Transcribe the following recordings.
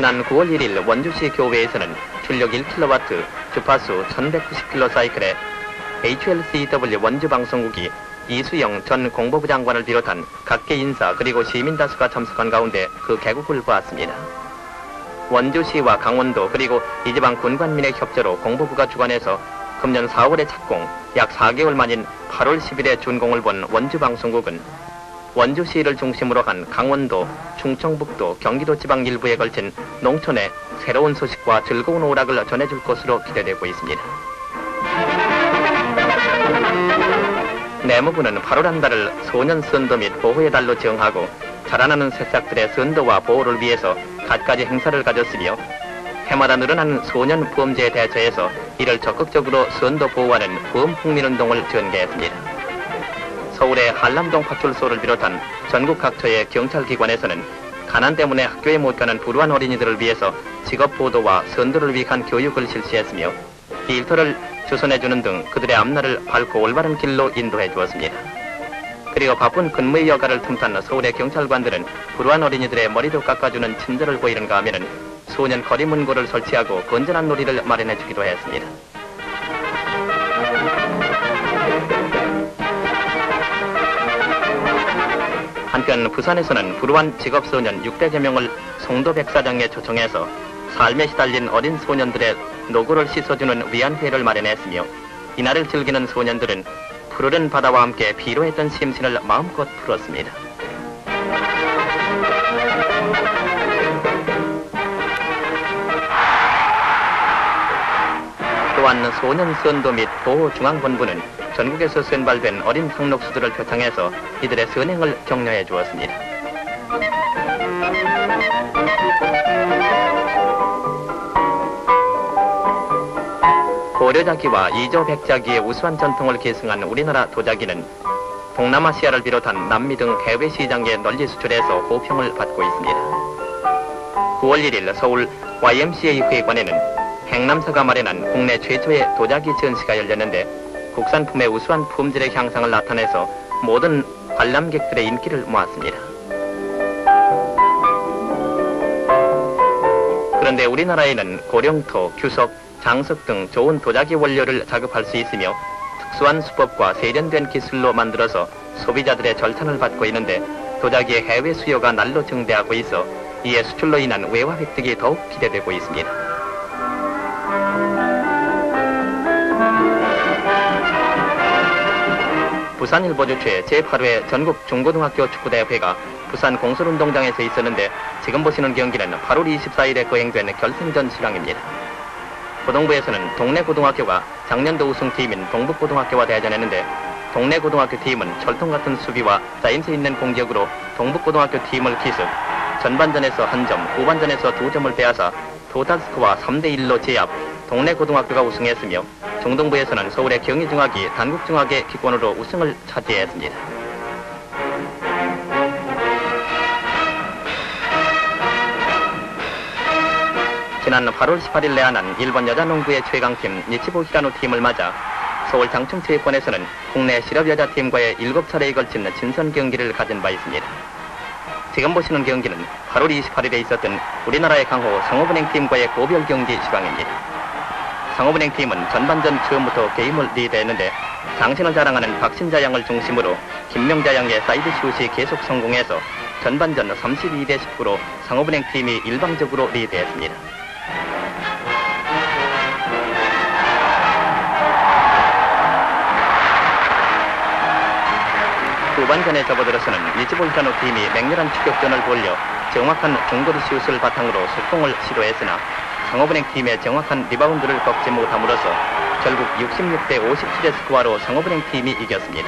지난 9월 1일 원주시 교외에서는 출력 1kW, 주파수 1190km 사이클의 HLCW 원주방송국이 이수영 전 공보부 장관을 비롯한 각계 인사 그리고 시민 다수가 참석한 가운데 그 개국을 보았습니다. 원주시와 강원도 그리고 이 지방 군관민의 협조로 공보부가 주관해서 금년 4월에 착공, 약 4개월 만인 8월 10일에 준공을 본 원주방송국은 원주시를 중심으로 한 강원도, 충청북도, 경기도 지방 일부에 걸친 농촌의 새로운 소식과 즐거운 오락을 전해줄 것으로 기대되고 있습니다. 내무부는 8월 한 달을 소년 선도 및 보호의 달로 정하고 자라나는 새싹들의 선도와 보호를 위해서 갖가지 행사를 가졌으며 해마다 늘어나는 소년 범죄에 대처해서 이를 적극적으로 선도 보호하는 범국민운동을 전개했습니다. 서울의 한남동 파출소를 비롯한 전국 각처의 경찰기관에서는 가난 때문에 학교에 못 가는 불우한 어린이들을 위해서 직업보도와 선도를 위한 교육을 실시했으며 일터를 주선해주는 등 그들의 앞날을 밝고 올바른 길로 인도해 주었습니다. 그리고 바쁜 근무의 여가를 틈탄 서울의 경찰관들은 불우한 어린이들의 머리도 깎아주는 친절을 보이는가 하면은 소년 거리 문고를 설치하고 건전한 놀이를 마련해 주기도 했습니다. 한편 부산에서는 불우한 직업소년 600여 명을 송도 백사장에 초청해서 삶에 시달린 어린 소년들의 노고를 씻어주는 위안회를 마련했으며 이날을 즐기는 소년들은 푸르른 바다와 함께 피로했던 심신을 마음껏 풀었습니다. 또한 소년 선도 및 보호중앙본부는 전국에서 선발된 어린 상록수들을 표창해서 이들의 선행을 격려해 주었습니다. 고려자기와 이조백자기의 우수한 전통을 계승한 우리나라 도자기는 동남아시아를 비롯한 남미 등 해외 시장에 널리 수출해서 호평을 받고 있습니다. 9월 1일 서울 YMCA 회관에는 행남사가 마련한 국내 최초의 도자기 전시가 열렸는데 국산품의 우수한 품질의 향상을 나타내서 모든 관람객들의 인기를 모았습니다. 그런데 우리나라에는 고령토, 규석, 장석 등 좋은 도자기 원료를 자급할 수 있으며 특수한 수법과 세련된 기술로 만들어서 소비자들의 절찬을 받고 있는데 도자기의 해외 수요가 날로 증대하고 있어 이에 수출로 인한 외화 획득이 더욱 기대되고 있습니다. 부산일보 주최 제8회 전국 중고등학교 축구대회가 부산 공설운동장에서 있었는데 지금 보시는 경기는 8월 24일에 거행된 결승전 실황입니다. 고등부에서는 동래고등학교가 작년도 우승팀인 동북고등학교와 대전했는데 동래고등학교 팀은 철통같은 수비와 짜임새 있는 공격으로 동북고등학교 팀을 기습, 전반전에서 1점, 후반전에서 2점을 빼앗아 토탈스코어 3대1로 제압, 동래고등학교가 우승했으며 중등부에서는 서울의 경희중학이 단국중학의 기권으로 우승을 차지했습니다. 지난 8월 18일 내한한 일본 여자농구의 최강팀 니치보 히라노 팀을 맞아 서울 장충체육관에서는 국내 실업여자팀과의 7차례에 걸친 친선 경기를 가진 바 있습니다. 지금 보시는 경기는 8월 28일에 있었던 우리나라의 강호 상업은행팀과의 고별 경기 실황입니다. 상업은행팀은 전반전 처음부터 게임을 리드했는데 장신을 자랑하는 박신자 양을 중심으로 김명자 양의 사이드 슛이 계속 성공해서 전반전 32대 19로 상업은행팀이 일방적으로 리드했습니다. 후반전에 접어들어서는 니치보 히라노 팀이 맹렬한 추격전을 벌여 정확한 중거리 슛을 바탕으로 속공을 시도했으나 상업은행 팀의 정확한 리바운드를 꺾지 못함으로써 결국 66대 57의 스코어로 상업은행 팀이 이겼습니다.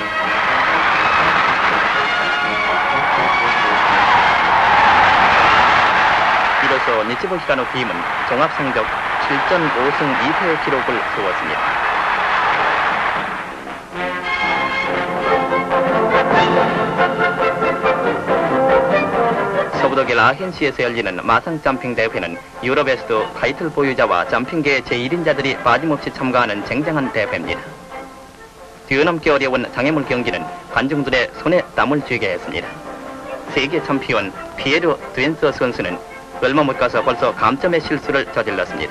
이로써 니치보 히라노 팀은 종합성적 7전 5승 2패의 기록을 세웠습니다. 서부독일 아헨시에서 열리는 마상 점핑 대회는 유럽에서도 타이틀 보유자와 점핑계의 제1인자들이 빠짐없이 참가하는 쟁쟁한 대회입니다. 뛰어넘기 어려운 장애물 경기는 관중들의 손에 땀을 쥐게 했습니다. 세계 챔피언 피에르 드웬서 선수는 얼마 못 가서 벌써 감점의 실수를 저질렀습니다.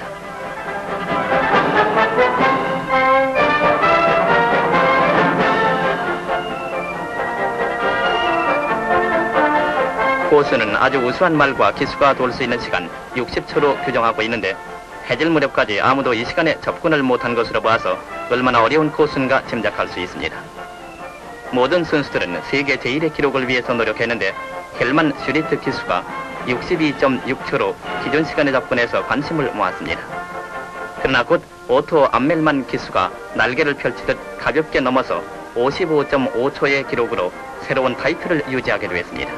고수는 아주 우수한 말과 기수가 돌 수 있는 시간 60초로 규정하고 있는데 해질 무렵까지 아무도 이 시간에 접근을 못한 것으로 봐서 얼마나 어려운 코스인가 짐작할 수 있습니다. 모든 선수들은 세계 제1의 기록을 위해서 노력했는데 헬만 슈리트 기수가 62.6초로 기존 시간에 접근해서 관심을 모았습니다. 그러나 곧 오토 암멜만 기수가 날개를 펼치듯 가볍게 넘어서 55.5초의 기록으로 새로운 타이틀을 유지하기로 했습니다.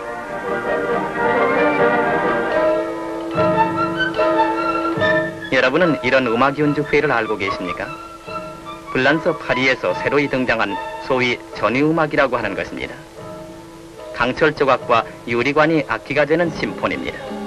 여러분은 이런 음악 연주 회를 알고 계십니까? 불란서 파리에서 새로이 등장한 소위 전위음악이라고 하는 것입니다. 강철 조각과 유리관이 악기가 되는 심포니입니다.